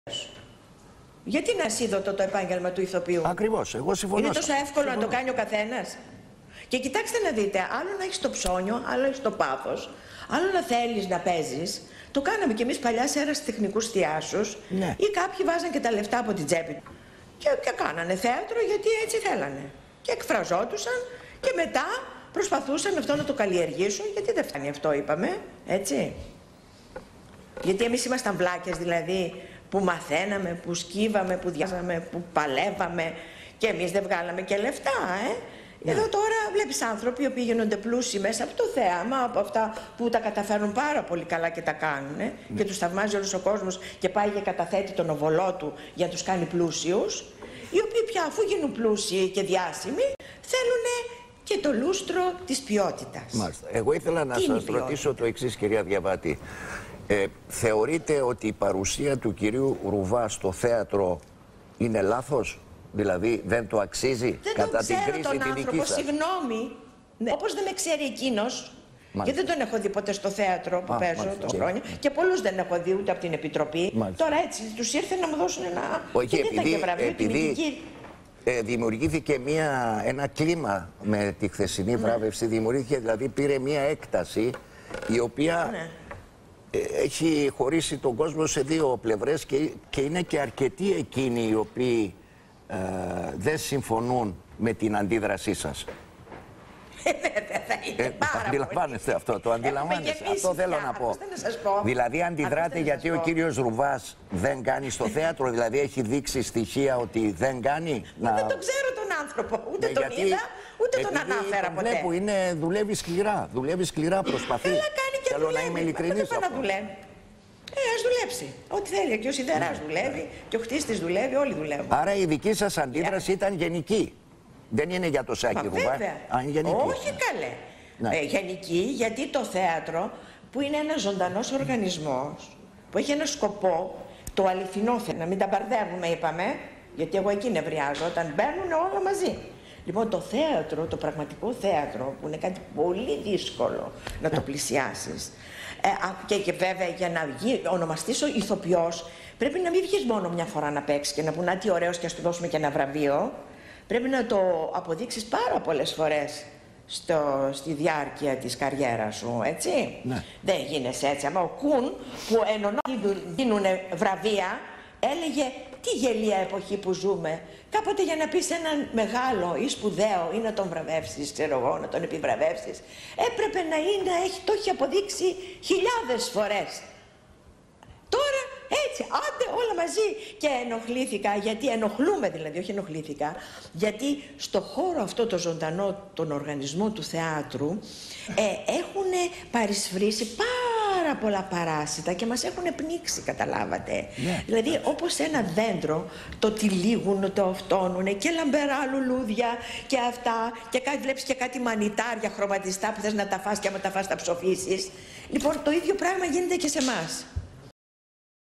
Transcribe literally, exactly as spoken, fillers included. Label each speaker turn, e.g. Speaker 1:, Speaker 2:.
Speaker 1: Γιατί είναι ασίδωτο το επάγγελμα του ηθοποιού?
Speaker 2: Ακριβώς, εγώ συμφωνώ.
Speaker 1: Είναι τόσο εύκολο
Speaker 2: συμφωνώ.
Speaker 1: να το κάνει ο καθένας. Και κοιτάξτε να δείτε, άλλο να έχεις το ψώνιο, άλλο έχεις το πάθος, άλλο να θέλεις να παίζεις. Το κάναμε κι εμείς παλιά σε αεραστεχνικούς θειάσους,
Speaker 2: ναι.
Speaker 1: Ή κάποιοι βάζαν και τα λεφτά από την τσέπη και, και κάνανε θέατρο γιατί έτσι θέλανε. Και εκφραζόντουσαν και μετά προσπαθούσαν αυτό να το καλλιεργήσουν, γιατί δεν φτάνει αυτό, είπαμε, έτσι. Γιατί εμείς ήμασταν βλάκες, δηλαδή, που μαθαίναμε, που σκύβαμε, που διάβαζαμε, που παλεύαμε και εμείς δεν βγάλαμε και λεφτά, ε. Ναι. Εδώ τώρα βλέπεις άνθρωποι οι οποίοι γίνονται πλούσιοι μέσα από το θέαμα, από αυτά που τα καταφέρνουν πάρα πολύ καλά και τα κάνουν, ε, ναι. Και τους θαυμάζει όλος ο κόσμος και πάει και καταθέτει τον οβολό του για να τους κάνει πλούσιους, οι οποίοι πια αφού γίνουν πλούσιοι και διάσημοι θέλουν και το λούστρο της ποιότητας.
Speaker 2: Μάλιστα. Εγώ ήθελα να σας ρωτήσω το εξής, κυρία Διαβάτη. Ε, θεωρείτε ότι η παρουσία του κυρίου Ρουβά στο θέατρο είναι λάθος? Δηλαδή δεν το αξίζει?
Speaker 1: Δεν
Speaker 2: κατά
Speaker 1: τον ξέρω
Speaker 2: την κρίση
Speaker 1: τον
Speaker 2: τη
Speaker 1: άνθρωπο,
Speaker 2: δική σας?
Speaker 1: Συγγνώμη. Ναι. Όπως δεν με ξέρει εκείνος, γιατί δεν τον έχω δει ποτέ στο θέατρο που Α, παίζω
Speaker 2: μάλιστα,
Speaker 1: τόσα
Speaker 2: okay.
Speaker 1: χρόνια, και πολλούς δεν έχω δει ούτε από την Επιτροπή.
Speaker 2: Μάλιστα.
Speaker 1: Τώρα έτσι τους ήρθε να μου δώσουν ένα...
Speaker 2: Όχι,
Speaker 1: δεν
Speaker 2: επειδή,
Speaker 1: ήταν και βραβείο,
Speaker 2: επειδή
Speaker 1: τιμητική...
Speaker 2: ε, δημιουργήθηκε μια, ένα κλίμα με τη χθεσινή ναι. βράβευση, δημιουργήθηκε, δηλαδή πήρε μια έκταση η οποία... Ναι. Έχει χωρίσει τον κόσμο σε δύο πλευρές και, και είναι και αρκετοί εκείνοι οι οποίοι ε, δεν συμφωνούν με την αντίδρασή σας.
Speaker 1: Βέβαια θα είναι
Speaker 2: ε,
Speaker 1: πάρα
Speaker 2: αντιλαμβάνεστε
Speaker 1: πολύ.
Speaker 2: αυτό, το αντιλαμβάνεστε. Αυτό θέλω να πω. πω. Δηλαδή αντιδράτε γιατί ο κύριος Ρουβάς δεν κάνει στο θέατρο, δηλαδή έχει δείξει στοιχεία ότι δεν κάνει.
Speaker 1: Να... Δεν τον ξέρω τον άνθρωπο, ούτε
Speaker 2: ναι,
Speaker 1: τον
Speaker 2: γιατί,
Speaker 1: είδα, ούτε τον ανάφερα
Speaker 2: τον
Speaker 1: ποτέ.
Speaker 2: Βλέπω, είναι, δουλεύει σκληρά, δουλεύει σκληρά, προσπαθεί.
Speaker 1: Καλά κάνει και
Speaker 2: θέλω
Speaker 1: δουλεύει.
Speaker 2: να είμαι ειλικρινής.
Speaker 1: Δεν πάει να δουλεύει. Ε, ας δουλέψει. Ό,τι θέλει. Και ο σιδεράς ναι. δουλεύει, και ο χτίστης δουλεύει, όλοι δουλεύουν.
Speaker 2: Άρα η δική σας αντίδραση yeah. ήταν γενική. Δεν είναι για το Σάκη Ρουβά.
Speaker 1: Όχι καλέ. Ναι. Ε, γενική, γιατί το θέατρο που είναι ένας ζωντανός οργανισμός, που έχει ένα σκοπό, το αληθινό θέλω, να μην τα μπαρδεύουμε είπαμε, γιατί εγώ εκεί νευριάζω, όταν μπαίνουν όλα μαζί. Λοιπόν, το θέατρο, το πραγματικό θέατρο, που είναι κάτι πολύ δύσκολο να το πλησιάσεις, ε, και, και βέβαια για να βγει, ονομαστείς ο ηθοποιός, πρέπει να μην βγεις μόνο μια φορά να παίξεις και να πουνά τι ωραίος και ας του δώσουμε και ένα βραβείο. Πρέπει να το αποδείξεις πάρα πολλές φορές στο, στη διάρκεια της καριέρας σου, έτσι. Ναι. Δεν γίνεσαι έτσι. Άμα ο Κουν που ενώ δίνουν βραβεία, έλεγε τι γελία εποχή που ζούμε. Κάποτε για να πεις έναν μεγάλο ή σπουδαίο ή να τον βραβεύσεις, ξέρω εγώ, να τον επιβραβεύσεις, έπρεπε να είναι, έχει, το έχει αποδείξει χιλιάδες φορές. Τώρα έτσι, άντε όλα μαζί. Και ενοχλήθηκα, γιατί ενοχλούμε δηλαδή, όχι ενοχλήθηκα, γιατί στο χώρο αυτό το ζωντανό, τον οργανισμό του θεάτρου, ε, έχουν παρισφρήσει πάρα πολλά παράσιτα και μας έχουν πνίξει, καταλάβατε. Ναι. Δηλαδή όπως ένα δέντρο το τυλίγουν, το αυτόνουνε και λαμπερά λουλούδια και αυτά και κάτι, βλέπεις και κάτι μανιτάρια χρωματιστά που θες να τα φας και άμα τα φας τα ψοφήσεις. Λοιπόν το ίδιο πράγμα γίνεται και σε εμάς.